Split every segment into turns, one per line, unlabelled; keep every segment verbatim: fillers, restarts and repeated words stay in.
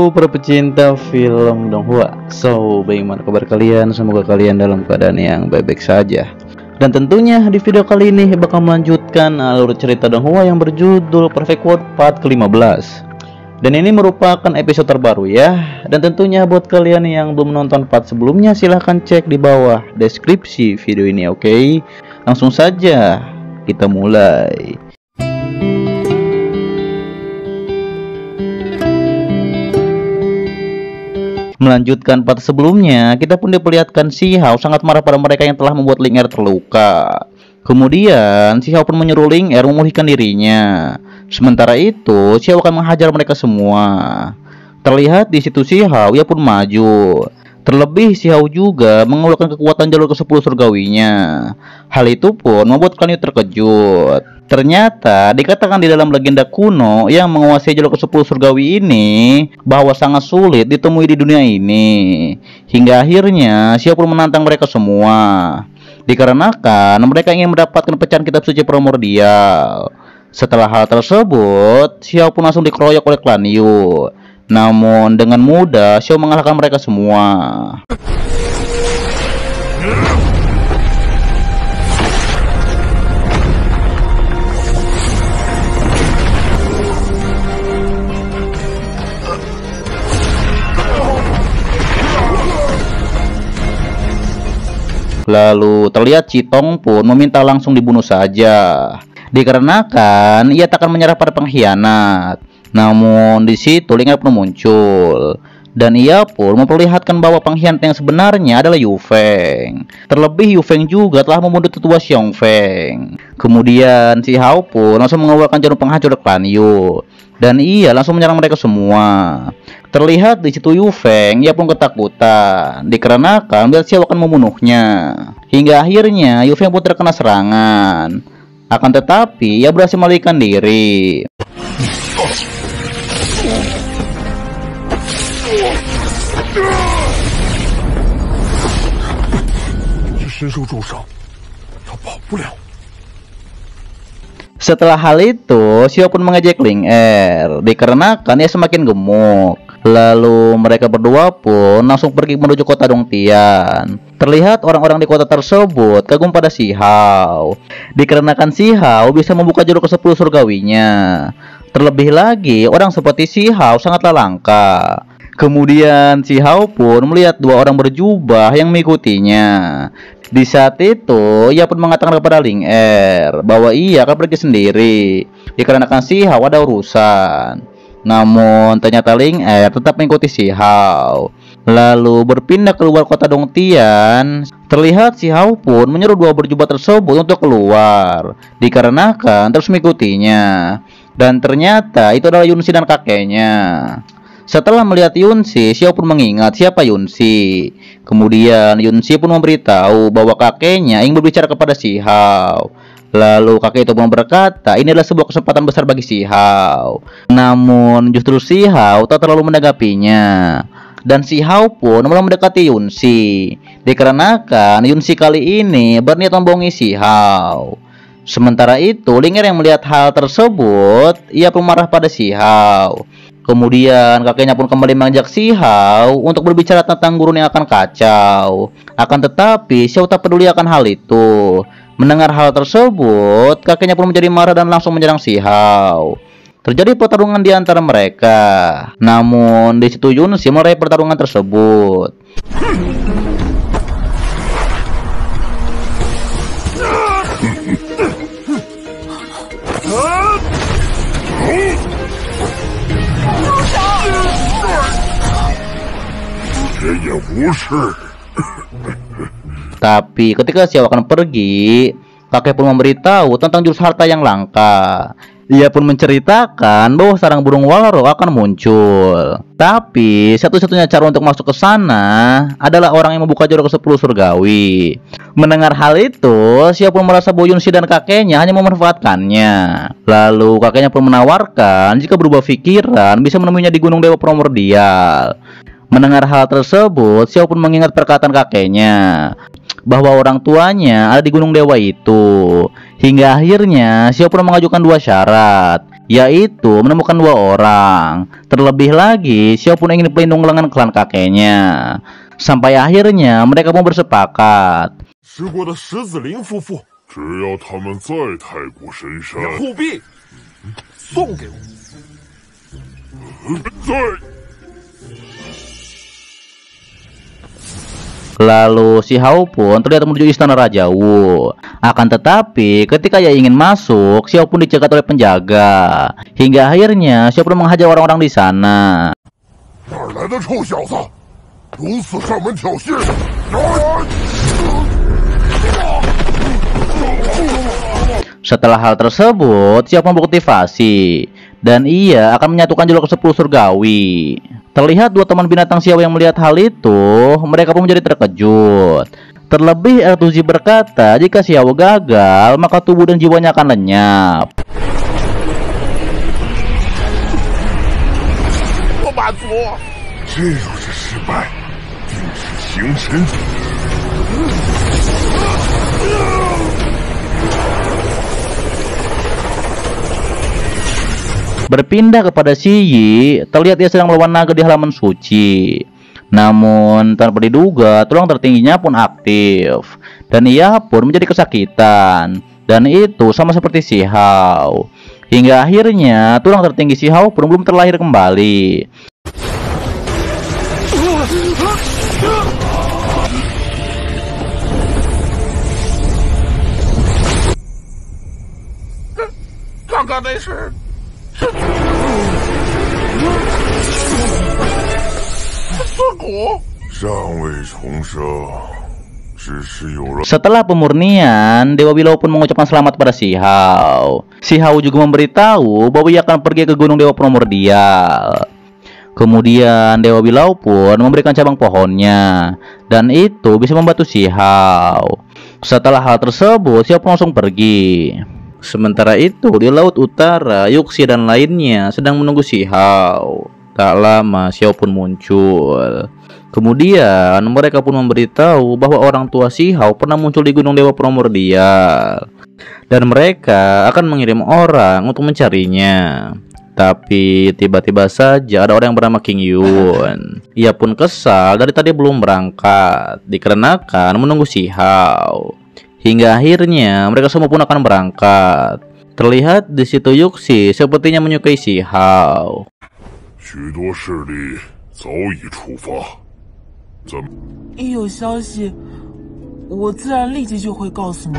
Halo para pecinta film Donghua. So, bagaimana kabar kalian? Semoga kalian dalam keadaan yang baik-baik saja. Dan tentunya di video kali ini bakal melanjutkan alur cerita Donghua yang berjudul Perfect World part ke lima belas. Dan ini merupakan episode terbaru ya. Dan tentunya buat kalian yang belum menonton part sebelumnya, silahkan cek di bawah deskripsi video ini, oke? Okay? Langsung saja kita mulai. Melanjutkan part sebelumnya, kita pun diperlihatkan Shi Hao sangat marah pada mereka yang telah membuat Ling Er terluka. Kemudian Shi Hao pun menyuruh Ling Er memulihkan dirinya. Sementara itu, Shi Hao akan menghajar mereka semua. Terlihat di situ Shi Hao, ia pun maju. Terlebih Shi Hao juga mengeluarkan kekuatan jalur ke sepuluh surgawinya. Hal itu pun membuat kalian terkejut. Ternyata dikatakan di dalam legenda kuno yang menguasai jalur ke sepuluh surgawi ini bahwa sangat sulit ditemui di dunia ini. Hingga akhirnya Shi Hao pun menantang mereka semua. Dikarenakan mereka ingin mendapatkan pecahan kitab suci primordial. Setelah hal tersebut, Shi Hao pun langsung dikeroyok oleh klan Yu. Namun dengan mudah Shi Hao mengalahkan mereka semua. Lalu terlihat Citong pun meminta langsung dibunuh saja. Dikarenakan ia tak akan menyerah pada pengkhianat. Namun di situ Ling Er pun muncul. Dan ia pun memperlihatkan bahwa pengkhianat yang sebenarnya adalah Yu Feng. Terlebih Yu Feng juga telah membunuh tetua Xiong Feng. Kemudian Shi Hao pun langsung mengeluarkan jarum penghancur klan Yu. Dan ia langsung menyerang mereka semua. Terlihat di situ Yu Feng, ia pun ketakutan dikarenakan Shi Hao akan membunuhnya. Hingga akhirnya Yu Feng pun terkena serangan. Akan tetapi ia berhasil melarikan diri. Setelah hal itu, Shi Hao pun mengejek Ling Er dikarenakan ia semakin gemuk. Lalu mereka berdua pun langsung pergi menuju kota Dongtian. Terlihat orang-orang di kota tersebut kagum pada Shi Hao dikarenakan Shi Hao bisa membuka jalur ke sepuluh surgawinya. Terlebih lagi orang seperti Shi Hao sangatlah langka. Kemudian Shi Hao pun melihat dua orang berjubah yang mengikutinya. Di saat itu ia pun mengatakan kepada Ling Er bahwa ia akan pergi sendiri dikarenakan Shi Hao ada urusan. Namun ternyata Ling Er tetap mengikuti Shi Hao. Lalu berpindah keluar kota Dongtian. Terlihat Shi Hao pun menyuruh dua berjubah tersebut untuk keluar dikarenakan terus mengikutinya. Dan ternyata itu adalah Yunsi dan kakeknya. Setelah melihat Yunsi, Shi Hao pun mengingat siapa Yunsi. Kemudian Yunsi pun memberitahu bahwa kakeknya ingin berbicara kepada Shi Hao. Lalu kakek itu pun berkata ini adalah sebuah kesempatan besar bagi Shi Hao. Namun justru Shi Hao tak terlalu menanggapinya. Dan Shi Hao pun mulai mendekati Yunsi dikarenakan Yunsi kali ini berniat membohongi Shi Hao. Sementara itu Ling Er yang melihat hal tersebut, ia pun marah pada Shi Hao. Kemudian kakeknya pun kembali mengajak Shi Hao untuk berbicara tentang gurun yang akan kacau. Akan tetapi Shi Hao tak peduli akan hal itu. Mendengar hal tersebut, kakeknya pun menjadi marah dan langsung menyerang Shi Hao. Terjadi pertarungan di antara mereka. Namun di situ Yunsi meraih pertarungan tersebut. Tapi ketika Shi Hao akan pergi, kakek pun memberitahu tentang jurus harta yang langka. Ia pun menceritakan bahwa sarang burung Walrus akan muncul. Tapi satu-satunya cara untuk masuk ke sana adalah orang yang membuka jalur ke sepuluh surgawi. Mendengar hal itu, Shi Hao pun merasa bahwa Yunsi dan kakeknya hanya memanfaatkannya. Lalu kakeknya pun menawarkan jika berubah pikiran bisa menemuinya di Gunung Dewa Primordial. Mendengar hal tersebut, Shi Hao pun mengingat perkataan kakeknya. bahwa orang tuanya ada di Gunung Dewa itu. Hingga akhirnya Xiao pun mengajukan dua syarat, yaitu menemukan dua orang. Terlebih lagi Xiao pun ingin pelindung lengan klan kakeknya. Sampai akhirnya mereka pun bersepakat.
吃过的石子林夫妇，只要他们在太古神山，护臂送给我。在。
Lalu si Hao pun terlihat menuju istana Raja Wu. Akan tetapi ketika ia ingin masuk, Xiao pun dicegat oleh penjaga. Hingga akhirnya Xiao pun menghajar orang-orang di sana. Setelah hal tersebut, Xiao pun berkultivasi dan ia akan menyatukan jalur ke sepuluh surgawi. Terlihat dua teman binatang Xiao yang melihat hal itu, mereka pun menjadi terkejut. Terlebih Ertuzi berkata, jika Xiao gagal, maka tubuh dan jiwanya akan lenyap. Berpindah kepada Shi Yi, terlihat dia sedang melawan naga di halaman suci. Namun tanpa diduga, tulang tertingginya pun aktif dan ia pun menjadi kesakitan. Dan itu sama seperti si Hao. Hingga akhirnya tulang tertinggi si Hao pun belum terlahir kembali. Setelah pemurnian, Dewa Bilao pun mengucapkan selamat pada si Hao. Si Hao juga memberitahu bahwa ia akan pergi ke Gunung Dewa Primordial. Kemudian Dewa Bilao pun memberikan cabang pohonnya, dan itu bisa membantu si Hao. Setelah hal tersebut, si Hao pun langsung pergi. Sementara itu di laut utara, Yuxi dan lainnya sedang menunggu si Hao. Tak lama Xiao pun muncul. Kemudian mereka pun memberitahu bahwa orang tua si Hao pernah muncul di Gunung Dewa Primordial dan mereka akan mengirim orang untuk mencarinya. Tapi tiba-tiba saja ada orang yang bernama King Yun. Ia pun kesal dari tadi belum berangkat dikarenakan menunggu si Hao. Hingga akhirnya mereka semua pun akan berangkat. Terlihat di situ Yuxi sepertinya menyukai si Hao.
许多势力早已出发，咱们
一有消息，我自然立即就会告诉你。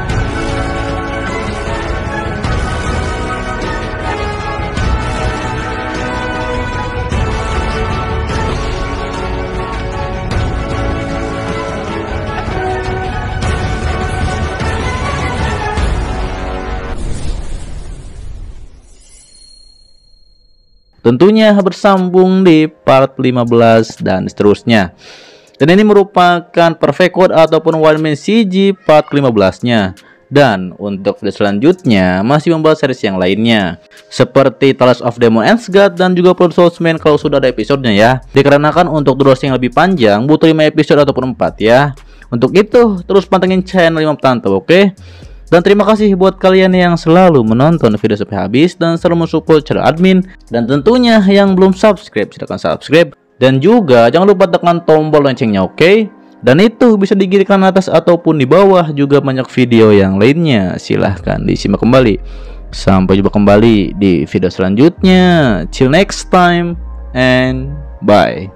Tentunya bersambung di part lima belas dan seterusnya. Dan ini merupakan perfect code ataupun one man C G part lima belas nya. Dan untuk video selanjutnya masih membahas series yang lainnya seperti Tales of Demon Ansgard dan juga Blood Soulsman kalau sudah ada episodenya ya. Dikarenakan untuk durasi yang lebih panjang butuh lima episode ataupun empat ya. Untuk itu terus pantengin channel Imam Tanto, oke? Okay? Dan terima kasih buat kalian yang selalu menonton video sampai habis dan selalu mensupport channel admin. Dan tentunya yang belum subscribe silahkan subscribe. Dan juga jangan lupa tekan tombol loncengnya, oke? Okay? Dan itu bisa di kiri kanan atas ataupun di bawah juga banyak video yang lainnya. Silahkan disimak kembali. Sampai jumpa kembali di video selanjutnya. Till next time and bye.